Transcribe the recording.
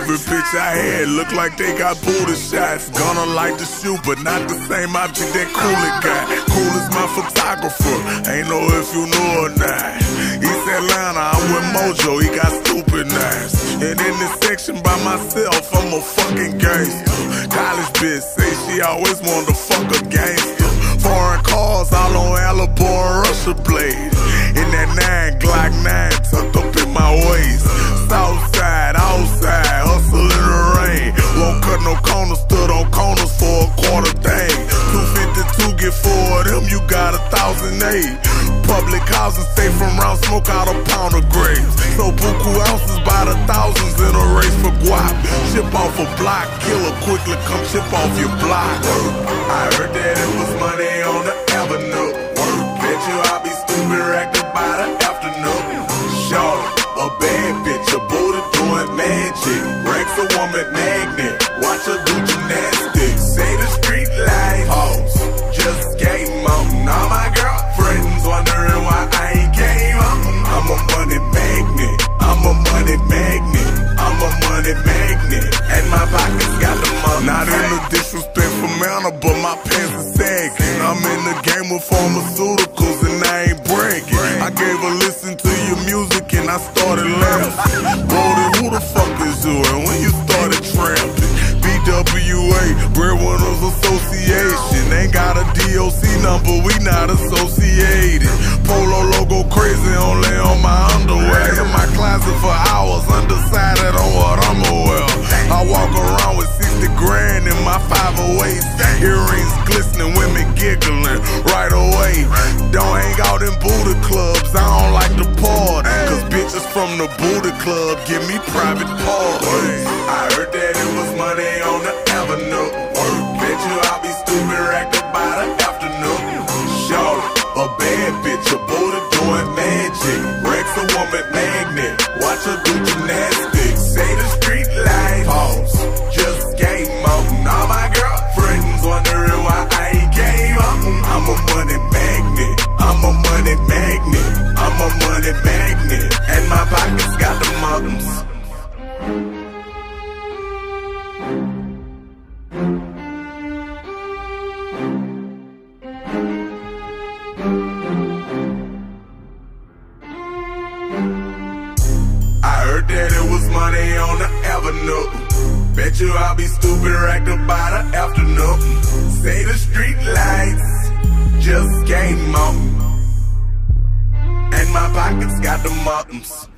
Every bitch I had look like they got booty shots. Gonna like to shoot, but not the same object that Cooley got. Cool is my photographer, ain't know if you knew or not. East Atlanta, I'm with Mojo, he got stupid knives. And in this section by myself, I'm a fucking gangster. College bitch say she always wanted to fuck a gangster. Foreign cars all on Alabama and Russia blade. In that 9 Glock 9 tucked up in my waist. Southside, outside, hustle in the rain. Won't cut no corners, stood on corners for a quarter thing. 252 get 4 of them, you got 1,008. Public housing, stay from round, smoke out a pound of grapes. So buku ounces by the thousands in a race for guap. Ship off a block, killer quickly come chip off your block. I heard that it was money on the avenue. Bet you I'll be stupid racked up by the afternoon. Short, a bad bitch, a booty doing magic. Rex a woman magnet, watch her do gymnastics. Say the street life, hoes, just game on. All my girlfriends wondering why I ain't came on. I'm a money magnet, I'm a money magnet, I'm a money magnet, and my pockets got the money. Not in the disrespectful manner, but my pants are sagging. I'm in the game with pharmaceuticals and I ain't bragging. I gave a listen to your music and I started laughing. Brody, who the fuck is you? And when you started tramping, BWA, Breadwinners Association. Ain't got a DOC number, we not associated. Polo logo crazy, only on my underwear. In my closet for hours, undecided on what I'ma wear. I walk around with 60 grand in my 508s. Earrings glistening, women giggling right away. Don't hang out in booty clubs, I don't like to party. Cause bitches from the booty club give me private parties. I heard that it was money on the avenue. Bet you I'll be stupid racked up by the afternoon. Short, a bad bitch, a booty doing magic. Rex a woman magnet, watch her do gymnastics. Say the street life, hoes, just game on. All my girlfriends wondering why I ain't came on. I'm a money magnet, I'm a money magnet, I'm a money magnet, and my pockets got the mountains. I heard that it was money on the avenue. Bet you I'll be stupid racked up by the afternoon. Say the street lights just came on, and my pockets got the mountains.